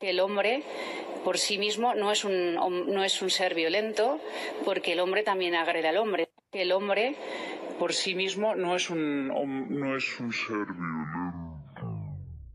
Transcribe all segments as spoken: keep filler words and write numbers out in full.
El hombre por sí mismo no es un, no es un ser violento, porque el hombre también agrede al hombre. El hombre por sí mismo no es un, no es un ser violento.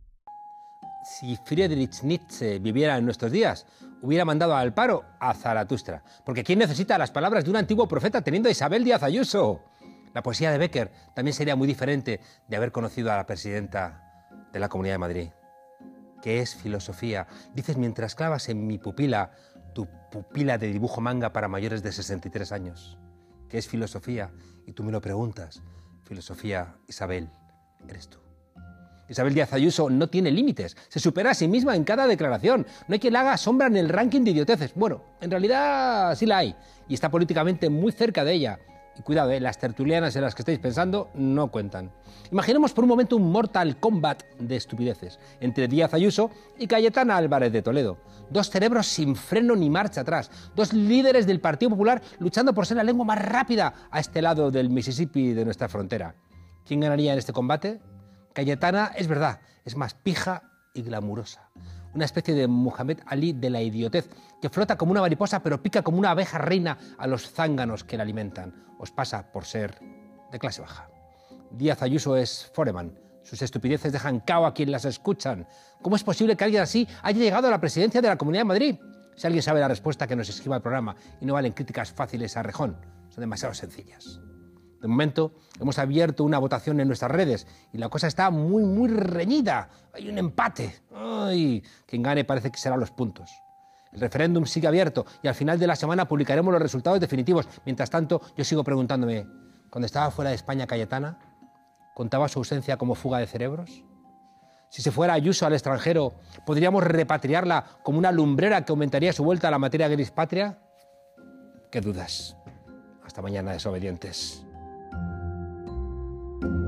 Si Friedrich Nietzsche viviera en nuestros días, hubiera mandado al paro a Zaratustra. Porque ¿quién necesita las palabras de un antiguo profeta teniendo a Isabel Díaz Ayuso? La poesía de Bécquer también sería muy diferente de haber conocido a la presidenta de la Comunidad de Madrid. ¿Qué es filosofía? Dices mientras clavas en mi pupila tu pupila de dibujo manga para mayores de sesenta y tres años. ¿Qué es filosofía? Y tú me lo preguntas. Filosofía, Isabel, eres tú. Isabel Díaz Ayuso no tiene límites, se supera a sí misma en cada declaración. No hay quien la haga sombra en el ranking de idioteces. Bueno, en realidad sí la hay, y está políticamente muy cerca de ella. Y cuidado, ¿eh? Las tertulianas en las que estáis pensando no cuentan. Imaginemos por un momento un Mortal Kombat de estupideces entre Díaz Ayuso y Cayetana Álvarez de Toledo. Dos cerebros sin freno ni marcha atrás. Dos líderes del Partido Popular luchando por ser la lengua más rápida a este lado del Mississippi de nuestra frontera. ¿Quién ganaría en este combate? Cayetana, es verdad, es más pija y glamurosa. Una especie de Muhammad Ali de la idiotez, que flota como una mariposa pero pica como una abeja reina a los zánganos que la alimentan. Os pasa por ser de clase baja. Díaz Ayuso es Foreman. Sus estupideces dejan cao a quien las escuchan. ¿Cómo es posible que alguien así haya llegado a la presidencia de la Comunidad de Madrid? Si alguien sabe la respuesta, que nos escriba el programa, y no valen críticas fáciles a rejón. Son demasiado sencillas. De momento, hemos abierto una votación en nuestras redes y la cosa está muy, muy reñida. Hay un empate. Ay, quien gane parece que será los puntos. El referéndum sigue abierto y al final de la semana publicaremos los resultados definitivos. Mientras tanto, yo sigo preguntándome, cuando estaba fuera de España Cayetana, ¿contaba su ausencia como fuga de cerebros? Si se fuera Ayuso al extranjero, ¿podríamos repatriarla como una lumbrera que aumentaría su vuelta a la materia gris patria? ¿Qué dudas? Hasta mañana, desobedientes. Thank you.